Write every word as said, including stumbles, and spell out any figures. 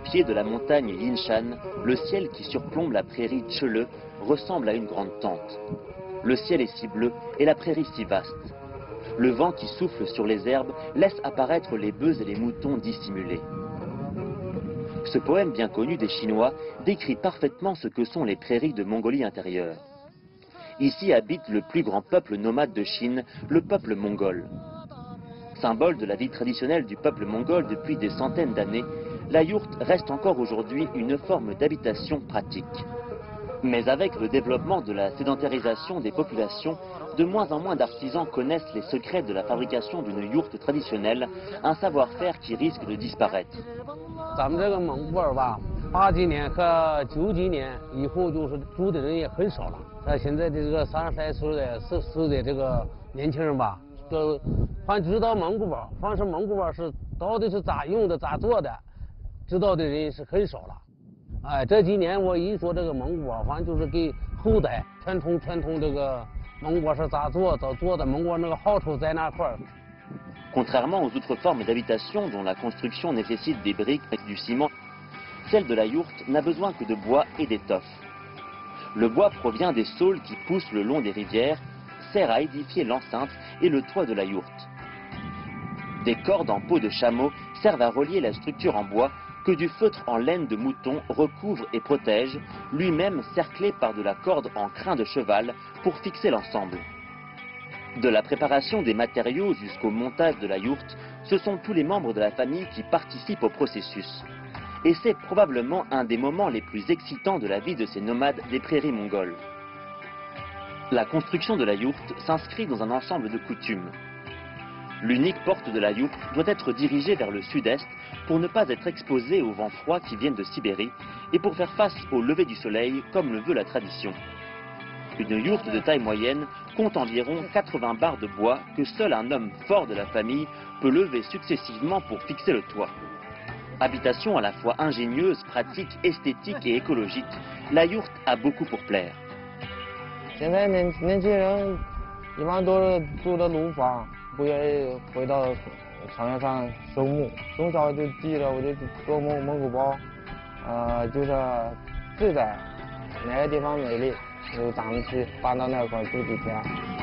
pied de la montagne Yinshan, le ciel qui surplombe la prairie Tchele ressemble à une grande tente. Le ciel est si bleu et la prairie si vaste. Le vent qui souffle sur les herbes laisse apparaître les bœufs et les moutons dissimulés. Ce poème bien connu des Chinois décrit parfaitement ce que sont les prairies de Mongolie intérieure. Ici habite le plus grand peuple nomade de Chine, le peuple mongol. Symbole de la vie traditionnelle du peuple mongol depuis des centaines d'années, la yourte reste encore aujourd'hui une forme d'habitation pratique. Mais avec le développement de la sédentarisation des populations, de moins en moins d'artisans connaissent les secrets de la fabrication d'une yourte traditionnelle, un savoir-faire qui risque de disparaître. 八几年和九几年以后，就是住的人也很少了。像现在的这个三十来岁的、四十岁的这个年轻人吧，这凡知道蒙古包，凡是蒙古包是到底是咋用的、咋做的，知道的人是很少了。哎，这几年我一说这个蒙古包，反正就是给后代传统传统这个蒙古包是咋做、咋做的，蒙古包那个好处在哪块儿。 Contrairement aux autres formes d'habitation dont la construction nécessite des briques et du ciment, celle de la yourte n'a besoin que de bois et d'étoffe. Le bois provient des saules qui poussent le long des rivières, sert à édifier l'enceinte et le toit de la yourte. Des cordes en peau de chameau servent à relier la structure en bois que du feutre en laine de mouton recouvre et protège, lui-même cerclé par de la corde en crin de cheval pour fixer l'ensemble. De la préparation des matériaux jusqu'au montage de la yourte, ce sont tous les membres de la famille qui participent au processus. Et c'est probablement un des moments les plus excitants de la vie de ces nomades des prairies mongoles. La construction de la yourte s'inscrit dans un ensemble de coutumes. L'unique porte de la yourte doit être dirigée vers le sud-est pour ne pas être exposée aux vents froids qui viennent de Sibérie et pour faire face au lever du soleil comme le veut la tradition. Une yourte de taille moyenne compte environ quatre-vingts barres de bois que seul un homme fort de la famille peut lever successivement pour fixer le toit. Habitation à la fois ingénieuse, pratique, esthétique et écologique, la yourte a beaucoup pour plaire. 现在年年轻人一般都是住的楼房，不愿意回到草原上收牧。从小就记着我就做蒙蒙古包，呃，就是自在，哪个地方美丽就咱们去搬到那块住几天。